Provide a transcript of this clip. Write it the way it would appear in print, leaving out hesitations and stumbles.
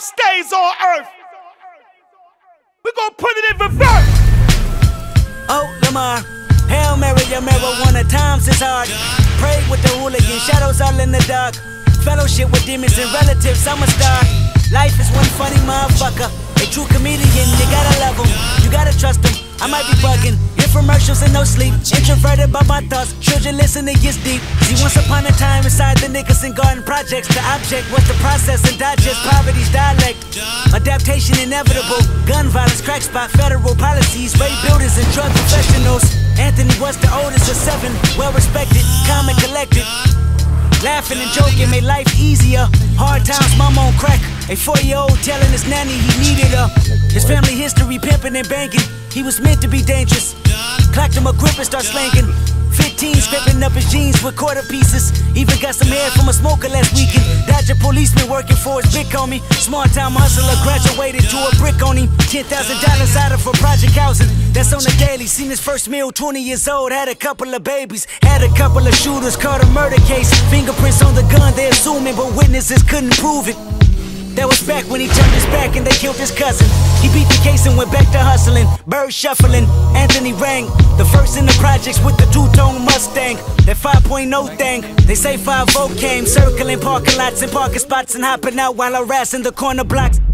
stays on earth. We gon' put it in reverse. Oh, Lamar, Hail Mary, your marijuana, times is hard. Pray with the hooligan, shadows all in the dark. Fellowship with demons and relatives, I'm a star. Life is one funny motherfucker. A true comedian, you gotta love him, you gotta trust him. I might be bugging, infomercials and no sleep. Introverted by my thoughts, children listen, it gets deep. See, once upon a time inside the Nicholson Garden projects, the object was to process and digest poverty's dialect. Adaptation inevitable, gun violence, crack spot, federal policies, rape builders and drug professionals. Anthony was the oldest of 7, well respected, calm and collected. Laughing and joking made life easier. Hard times, mama on crack. A 4-year-old telling his nanny he needed her. His family history pimping and banking. He was meant to be dangerous. Clacked him a grip and start slanking. 15 scraping up his jeans with quarter pieces. Even got some hair from a smoker last weekend. Dodge a policeman working for his big homie. Small time hustler graduated to a brick on him. $10,000 out of for project housing. That's on the daily. Seen his first meal, 20 years old. Had a couple of babies. Had a couple of shooters. Caught a murder case. Fingerprints on the gun, they assuming, but witnesses couldn't prove it. That was back when he turned his back and they killed his cousin. He beat the case and went back to hustling. Bird shuffling, Anthony rang. The first in the projects with the two-tone Mustang. That 5.0 thing. They say 5-0 came, circling parking lots and parking spots and hopping out while harassing the corner blocks.